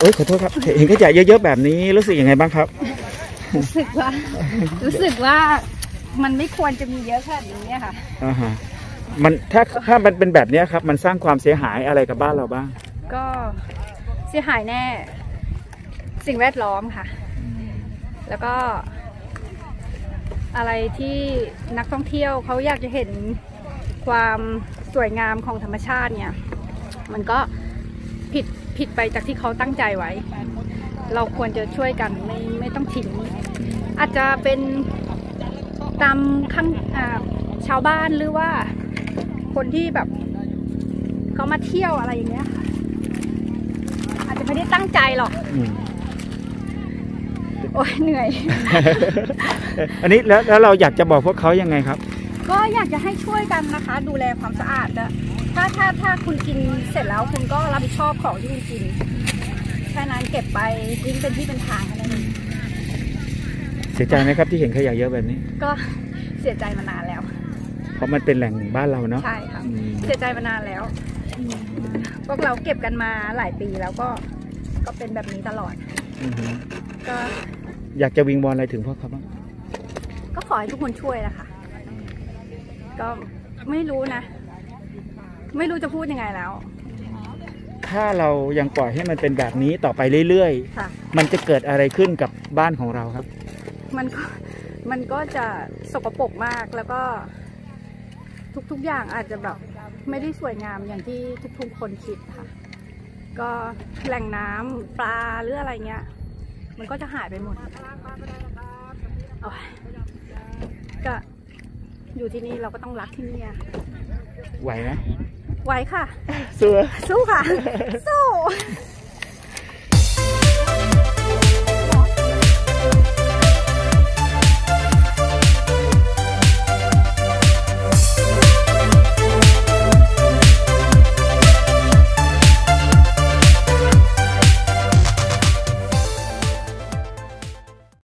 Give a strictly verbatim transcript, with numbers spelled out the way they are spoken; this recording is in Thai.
อ้ยขอโทษครับเห็นขยะเยอะๆแบบนี้รู้สึกยังไงบ้างครับรู้สึกว่ารู้สึกว่ามันไม่ควรจะมีเยอะขนาดนี้ค่ะอ่าฮะมันถ้าถ้ามันเป็นแบบนี้ครับมันสร้างความเสียหายอะไรกับบ้านเราบ้างก็เสียหายแน่สิ่งแวดล้อมค่ะแล้วก็อะไรที่นักท่องเที่ยวเขาอยากจะเห็นความสวยงามของธรรมชาติเนี่ยมันก็ผิดผิดไปจากที่เขาตั้งใจไว้เราควรจะช่วยกันไม่ไม่ต้องทิ้งอาจจะเป็นตามข้างชาวบ้านหรือว่าคนที่แบบเขามาเที่ยวอะไรอย่างเงี้ยค่ะอาจจะไม่ได้ตั้งใจหรอกโอ้ยเหนื่อยอันนี้แล้วแล้วเราอยากจะบอกพวกเขายังไงครับก็อยากจะให้ช่วยกันนะคะดูแลความสะอาดนะถ้าถ้าถ้าคุณกินเสร็จแล้วคุณก็รับผิดชอบของที่คุณกินแค่นั้นเก็บไปทิ้งเป็นที่เป็นทางอะไรนี้เสียใจไหมครับที่เห็นขยะเยอะแบบนี้ก็เสียใจมานานแล้วเพราะมันเป็นแหล่งบ้านเราเนาะใช่ค่ะเสียใจมานานแล้วพวกเราเก็บกันมาหลายปีแล้วก็ก็เป็นแบบนี้ตลอดก็อยากจะวิงวอนอะไรถึงพวกเขาบ้างก็ขอให้ทุกคนช่วยนะคะก็ไม่รู้นะไม่รู้จะพูดยังไงแล้วถ้าเรายังปล่อยให้มันเป็นแบบนี้ต่อไปเรื่อยๆมันจะเกิดอะไรขึ้นกับบ้านของเราครับมันก็มันก็จะสกปรกมากแล้วก็ทุกๆอย่างอาจจะแบบไม่ได้สวยงามอย่างที่ทุกๆคนคิดค่ะก็แหล่งน้ำปลาหรืออะไรเงี้ยมันก็จะหายไปหมดเอาก็อยู่ที่นี่เราก็ต้องรักที่นี่ไหวไหมไหวค่ะสู้สู้ค่ะสู้